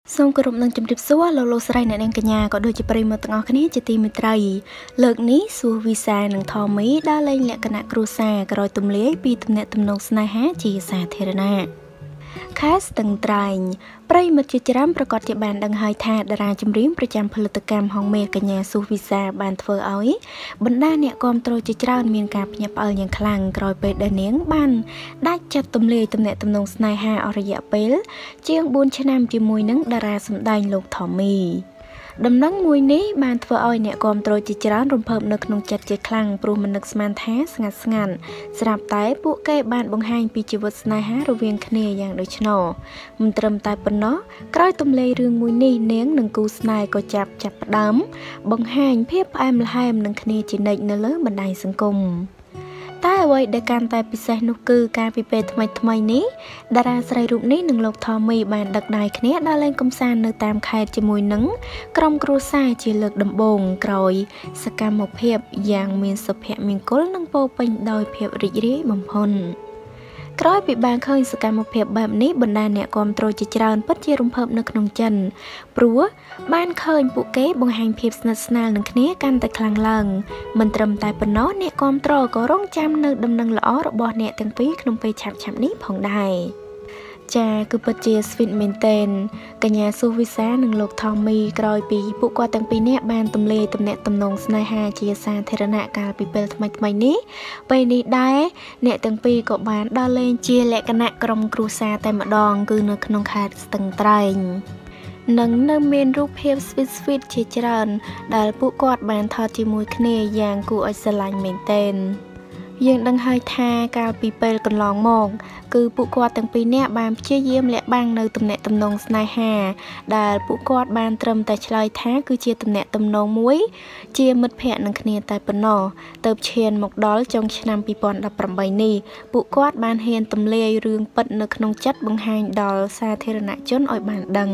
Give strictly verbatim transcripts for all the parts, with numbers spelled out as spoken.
សូមគោរពនឹងជំរាបសួរលោកលោកស្រីអ្នកនាងកញ្ញាក៏ដូចជាប្រិយមិត្តទាំងអស់គ្នាជាទីមេត្រីលើកនេះសួរវិសានិងថមីដើរលេងលក្ខណៈគ្រួសារក្រោយទំលាយពីទំនាក់ទំនងស្នេហាជាសាធារណៈខេស្ទឹងត្រែងប្រិយមិត្តជាច្រើនប្រកាសជាបានដឹងហើយថាតារាចម្រៀងប្រចាំផលិតកម្មហងមេកញ្ញាស៊ូវិសាបានធ្វើឲ្យបណ្ដាអ្នកគាំទ្រជាច្រើនមានការភ្ញាក់ផ្អើលយ៉ាងខ្លាំងក្រោយពេលដែលនាងបានដាច់ចិត្តទំលាយទំនាក់ទំនងស្នេហាអស់រយៈពេលជាងបួនឆ្នាំជាមួយនឹងតារាសម្ដែងលោកថមីដំណឹងមួយនេះបានធ្វើឲ្យអ្នកគាំទ្រជាច្រើនរំភើបនៅក្នុងចិត្តជាខ្លាំងព្រោះមិននឹកស្មានថាស្ងាត់ស្ងាត់ស្រាប់តែពួកគេបានបង្ហាញពីជីវិតស្នេហារវាងគ្នាយ៉ាងដូចនោះមិនត្រឹមតែប៉ុណ្ណោះក្រោយទំលាយរឿងមួយនេះនាងនិងគូស្នេហ៍ក៏ចាប់ចាប់ផ្ដើមបង្ហាញភាពផ្អែមល្ហែមនឹងគ្នាជានិច្ចនៅលើបណ្ដាញសង្គមតែអ្វីដែលកាន់តែពិសេសនោះគឺការពីពេលថ្មីថ្មីនេះតារាស្រីរូបនេះនិងលោកថមីបានដឹកដៃគ្នាដើរលេងកម្សាន្តនៅតាមខេត្តជាមួយនឹងក្រុមគ្រួសារជាលើកដំបូងក្រោយសកម្មភាពយ៉ាងមានសុភមង្គលនិងពោរពេញដោយភាពរីករាយបំផុតក្រោយពីបានឃើញសកម្មភាពបែបនេះបណ្ដាអ្នកគាំទ្រជាច្រើនពិតជារំភើបនៅក្នុងចិនព្រោះបានឃើញពួកគេបង្ហាញភាពស្និទ្ធស្នាលនឹងគ្នាកាន់តែខ្លាំងឡើងមិនត្រឹមតែប៉ុណ្ណោះអ្នកគាំទ្រក៏រងចាំនៅដំណឹងល្អរបស់អ្នកទាំងពីរក្នុងពេលឆាប់ៗនេះផងដែរចាគឺពិតជាស្វីតមែនទែនកញ្ញាស៊ូវិសានិងលោកថមីក្រោយពីពួកគាត់ទាំងពីរនាក់បានទំលាយទំនាក់ទំនងស្នេហាជាសាធារណៈកាលពីពេលថ្មីថ្មីនេះពេលនេះដែរអ្នកទាំងពីរក៏បានដើរលេងជាលក្ខណៈក្រុមគ្រួសារតែម្ដងគឺនៅក្នុងខេត្តស្ទឹងត្រែងនិងនៅមានរូបភាព sweet sweet ជាច្រើនដែលពួកគាត់បានថតជាមួយគ្នាយ៉ាងគួរឲ្យស្រឡាញ់មែនទែនយើងដឹងហើយថាកាលពីពេលកន្លងមកគឺពួកគាត់ទាំងពីរនាក់បានព្យាយាមលាក់បាំងនៅទំនាក់ទំនងស្នេហាដែលពួកគាត់បានត្រឹមតែឆ្លើយថាគឺជាទំនាក់ទំនងមួយជាមិត្តភ័ក្តិនឹងគ្នាតែប៉ុណ្ណោះទៅឈានមកដល់ចុងឆ្នាំពីរពាន់ដប់ប្រាំបីនេះពួកគាត់បានហ៊ានទម្លាយរឿងពិតនៅក្នុងចិត្តបង្ហាញដល់សាធារណជនឲ្យបានដឹង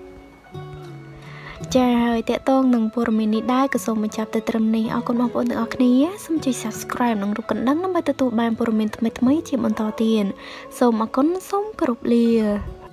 ចាហើយតេតងនឹងព័ត៌មាននេះដែរក៏សូមបញ្ចប់ទៅត្រឹមនេះអរគុណបងប្អូនទាំងអស់គ្នាសូមជួយ Subscribe និងរូបកណ្ដឹងដើម្បីទទួលបានព័ត៌មានថ្មីៗជាបន្តទៀតសូមអរគុណសូមគោរពលា